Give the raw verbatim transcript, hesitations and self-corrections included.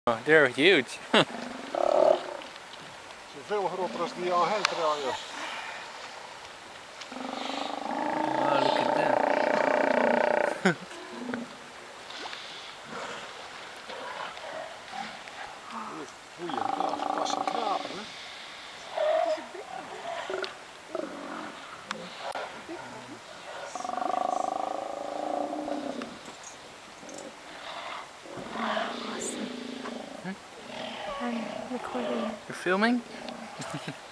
Oh, they're huge. Veel groter als die Angeltrailers. Oh, look at that. Goeie gas, kassen knapen, hè? I'm recording. You're filming?